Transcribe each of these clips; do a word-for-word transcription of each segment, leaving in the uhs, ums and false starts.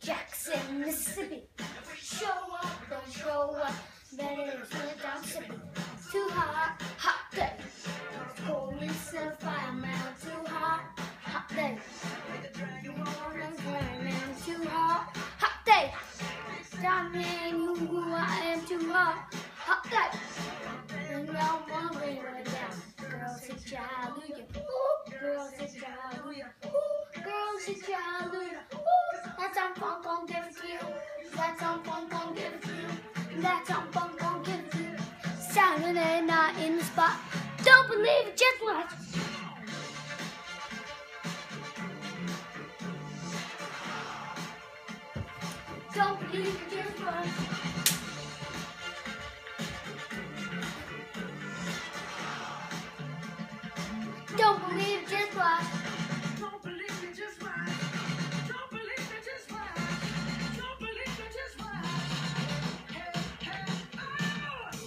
Jackson, Mississippi. Show up, don't show up. Better split down sipping. Too hot, hot day. Police and fireman. Too hot, hot day. Too hot, hot day. Down in you, I am too hot, hot day. And I wanna bring it down. Girls hit ya, hallelujah. Ooh, girls hit ya, hallelujah. Ooh, girls hit ya, hallelujah. Ooh, that's some fun, gon' give it to you. That's some fun, gon' give it to you. That's some fun, gon' give it to you. Saturday night in the spot. Don't believe it, just watch. Don't believe it, just watch. Don't believe it, just watch. Don't believe it, just watch. Don't believe it, just watch. Don't believe it, just watch. Hey, hey,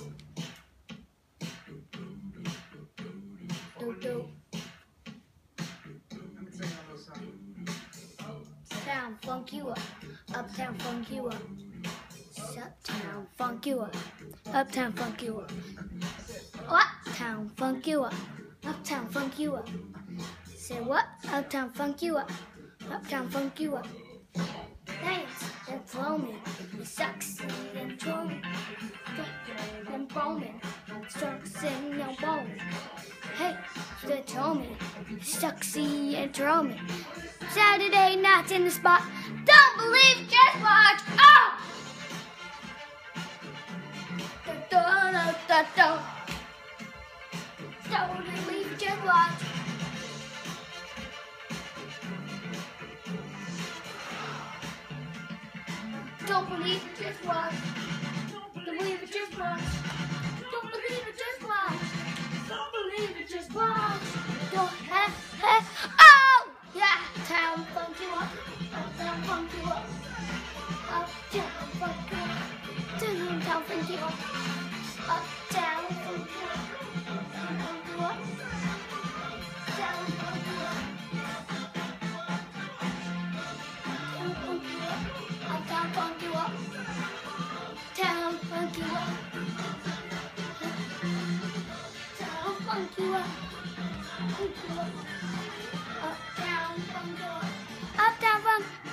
oh! Do do. Let me tell you a little something. Uptown, funk you up. Uptown, funk you up. Uptown, funk you up. Uptown, funk you up. Uptown, funk you up. Uptown, funk you up. Say what? Uptown, funk you up. Uptown, funk you up. Dance and throw me. You sexy and throw me. And blow me. Sexy and blow me. Hey, they told me. Sexy and throw me. Saturday nights in the spot. Don't believe, just watch. Oh! Da, da, da, da. Don't believe, just watch. Don't believe it, just watch. Don't believe it, just watch. Don't believe it, just watch. Don't believe it, just watch. Don't have, have, oh! Yeah, town funk you up. Uptown funk you up. Uptown funk you up. Downtown funk you up. Uptown funk you up. Funk you up. Down funk you up. Down funk you up. Uptown funk you up. Town funk you up. Town funk you up. Funk you up. Uptown funk you up. Uptown funk.